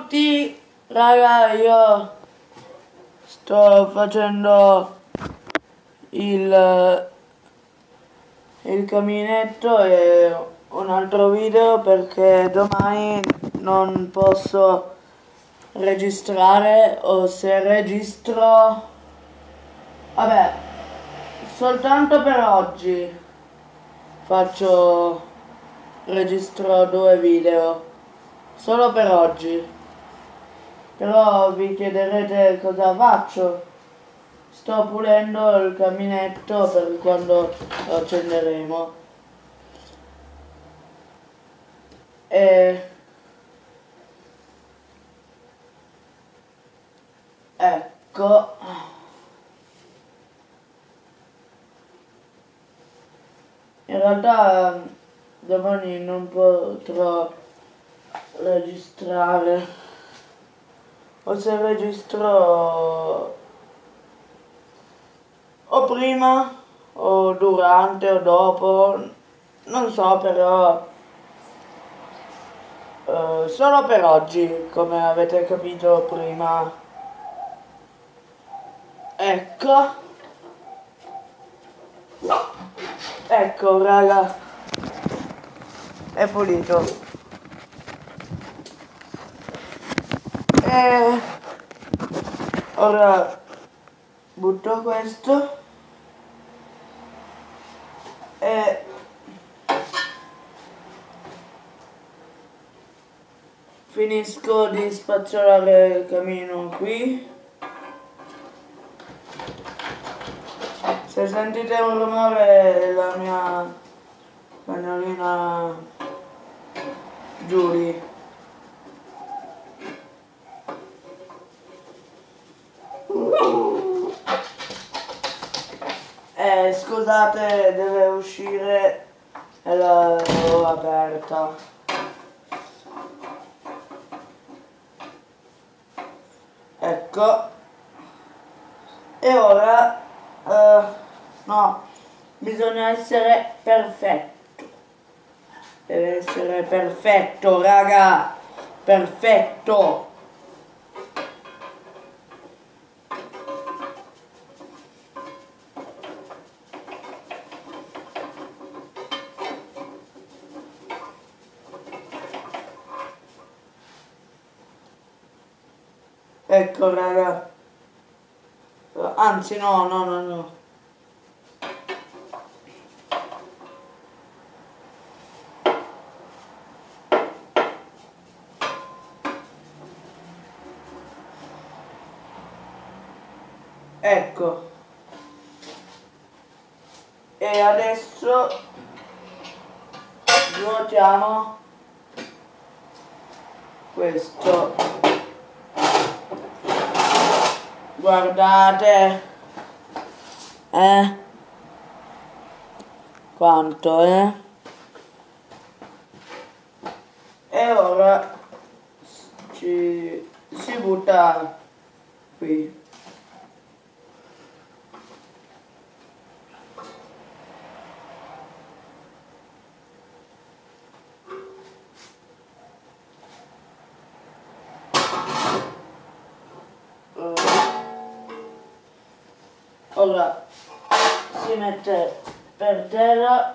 tutti, raga, io sto facendo il caminetto e un altro video perché domani non posso registrare, o se registro, vabbè, soltanto per oggi registro 2 video, solo per oggi. Però vi chiederete cosa faccio. Sto pulendo il caminetto per quando lo accenderemo. E ecco. In realtà domani non potrò registrare, o se registro o prima o durante o dopo, non so, però solo per oggi, come avete capito prima. Ecco raga, è pulito. E ora butto questo e finisco di spazzolare il camino qui. Se sentite un rumore è la mia cagnolina Giulia. Scusate, deve uscire e l'ho aperta. Ecco. E ora no, bisogna essere perfetto. Deve essere perfetto, raga. Perfetto. Ecco raga, anzi no. Ecco. E adesso svuotiamo questo. Guardate, quanto, E ora si butta qui. Ora si mette per terra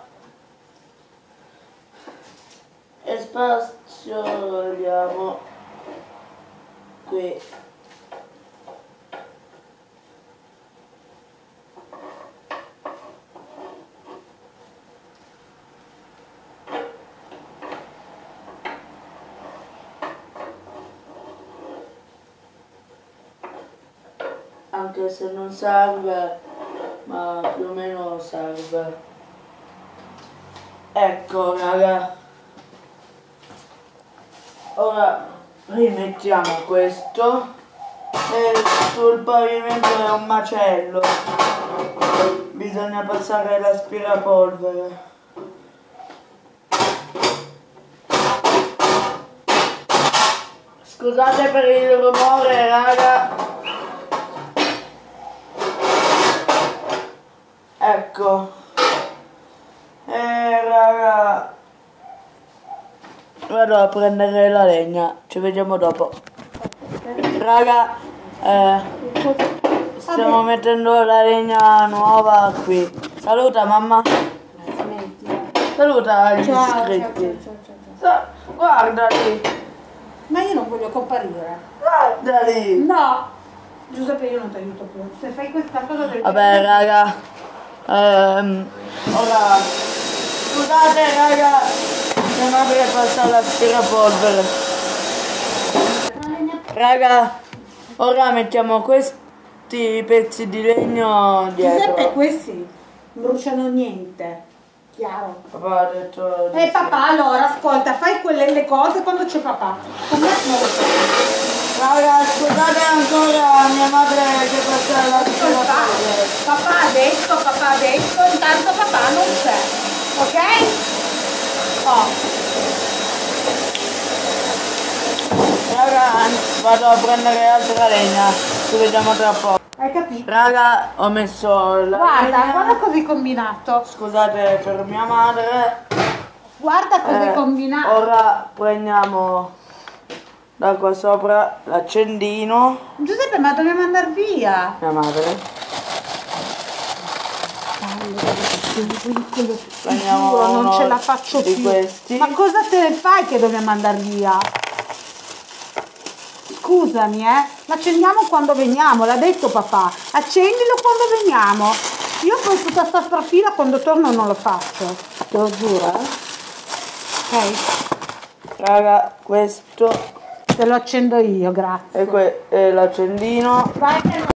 e spazzoliamo qui. Anche se non serve, ma più o meno serve. Ecco raga, ora rimettiamo questo e sul pavimento è un macello, bisogna passare l'aspirapolvere. Scusate per il rumore raga. Ecco, raga, vado a prendere la legna, ci vediamo dopo. Raga, stiamo mettendo la legna nuova qui. Saluta mamma. Saluta gli iscritti. Guarda lì. Ma io non voglio comparire. Guarda lì. No. Giuseppe, io non ti aiuto più. Se fai questa cosa del Vabbè raga, ora scusate raga, mia madre passa l'aspirapolvere. Raga, ora mettiamo questi pezzi di legno dietro. Giuseppe, questi non bruciano niente. Chiaro. Papà ha detto di sì. Papà, allora ascolta, fai quelle le cose quando c'è papà. Con me non lo so. Raga, scusate ancora mia madre che passa l'aspirapolvere. Papà ha detto, intanto papà non c'è, ok? Oh. Raga, vado a prendere altra legna, ci vediamo tra poco. Hai capito? Raga, ho messo la legna. Guarda cosa hai combinato. Scusate per mia madre. Guarda cosa hai combinato. Ora prendiamo da qua sopra l'accendino. Giuseppe, ma dobbiamo andare via. Mia madre. Prendiamo Non uno ce la faccio di più. questi. Ma cosa te ne fai che dobbiamo andare via? Scusami, l'accendiamo quando veniamo, l'ha detto papà. Accendilo quando veniamo. Io poi tutta sta strafila quando torno non lo faccio. Te lo giuro, Ok? Raga, questo Te lo accendo io, grazie. è l'accendino. Vai che